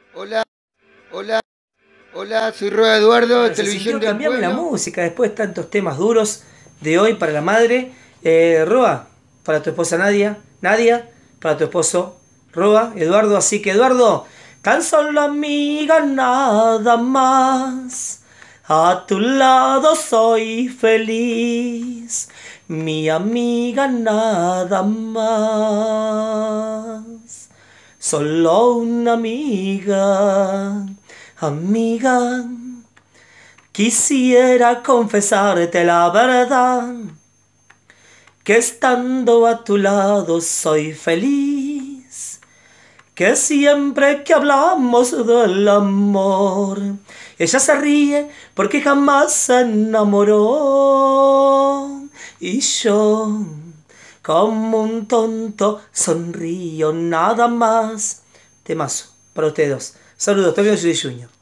Hola, hola, hola, soy Roa Eduardo, de Bueno, se Televisión sintió del cambiarme la Pueblo. música después de tantos temas duros de hoy para la madre. Roa, para tu esposa Nadia. Nadia, para tu esposo Roa, Eduardo. Así que Eduardo, tan solo amiga nada más. A tu lado soy feliz, mi amiga nada más. Solo una amiga, amiga. Quisiera confesarte la verdad, que estando a tu lado soy feliz, que siempre que hablamos del amor, ella se ríe porque jamás se enamoró. Y yo, como un tonto, sonrío nada más. Temazo para ustedes dos. Saludos, Tokio Junior.